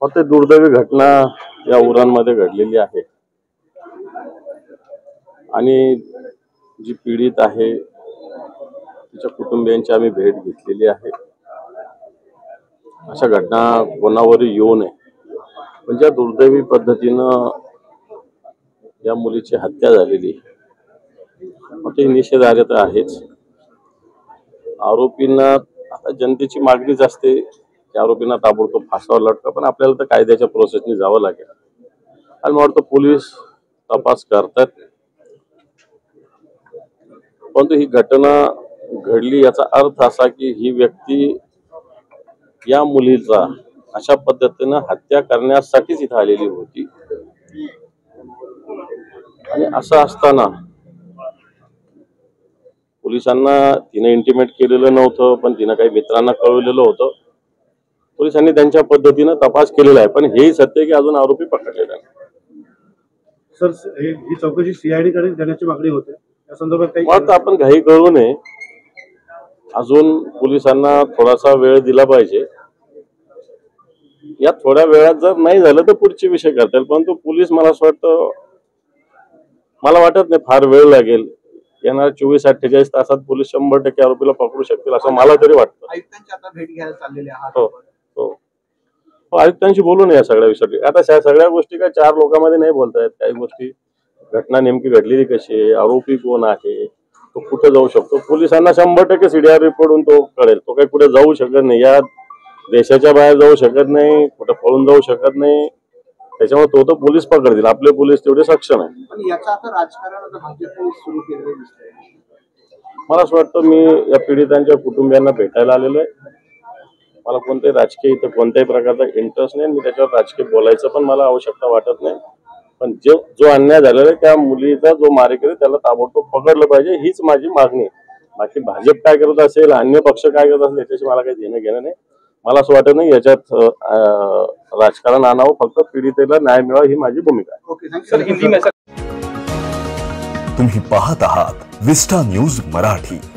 फक्त दुर्दैवी घटना या उरणमध्ये घडलेली आहे आणि जी पीडित आहे तिच्या कुटुंबियांची आम्ही भेट घेतलेली आहे। अशा घटना कोणावरही येऊ नये, पण ज्या दुर्दैवी पद्धतीनं या मुलीची हत्या झालेली ते निषेधार्ह तर आहेच। आरोपींना आता जनतेची मागणीच असते की आरोपींना ताबडतोब फासावर लटका, पण आपल्याला तर कायद्याच्या प्रोसेसने जावं लागेल आणि मला वाटतं पोलीस तपास करतात। परंतु ही घटना घडली याचा अर्थ असा की ही व्यक्ती या मुलीचा अशा पद्धतीने हत्या करण्यासाठीच इथे आलेली होती आणि असं असताना पोलिसांना तिने इंटिमेट केलेलं नव्हतं, पण तिने काही मित्रांना कळवलेलं होतं। पोलिसांनी त्यांच्या पद्धतीने तपास केलेला आहे, पण हेही सत्य आहे की अजून आरोपी पकडलेला नाही। सर, ही चौकशी सीआयडी कडे देण्याची मागणी होते, या संदर्भात काही आता आपण घाई करू नये, अजून पोलिसांना थोडासा वेळ दिला पाहिजे। या थोड्या वेळात जर नाही झालं तर पुढचे विषय करतील, परंतु पोलीस मला वाटत नाही फार वेळ लागेल। येणार 24-48 तासात पोलीस 100% आरोपीला पकडू शकतील असं मला तरी वाटतं। आयुक्तांची आता भेट घ्यायला चाललेली आहात? हो, आयुक्तांशी बोलून या सगळ्या विषयासाठी। आता सगळ्या गोष्टी काय 4 लोकांमध्ये नाही बोलता येत। काही गोष्टी घटना नेमकी घडलेली कशी आहे, आरोपी कोण आहे, तो कुठे जाऊ शकतो, पोलिसांना 100% सीडीआर रिपोर्टून तो कळेल। तो काही कुठे जाऊ शकत नाही, या देशाच्या बाहेर जाऊ शकत नाही, कुठे पळून जाऊ शकत नाही, त्याच्यामुळे तो पोलीस पकडतील। आपले पोलीस तेवढे सक्षम आहे। पण याचा आता राजकारण भाजपने सुरू केलेलं दिसतंय। मला असं वाटतं मी या पीडितांच्या कुटुंबियांना भेटायला आलेलो आहे। मला कोणत्याही राजकीय इथं कोणत्याही प्रकारचा इंटरेस्ट नाही, मी त्याच्यावर राजकीय बोलायचं पण मला आवश्यकता वाटत नाही। पण जो अन्याय झालेला आहे त्या मुलीचा जो मारेकरी त्याला ताबडतोब पकडलं पाहिजे, हीच माझी मागणी आहे। बाकी भाजप काय करत असेल, अन्य पक्ष काय करत असेल याच्याशी मला काही देणं घेणं नाही। मला असं वाटत नाही याच्यात राजकारण आणावं, फक्त पीडितेला न्याय मिळावा ही माझी भूमिका आहे। तुम्ही पाहत आहात विस्टा न्यूज मराठी।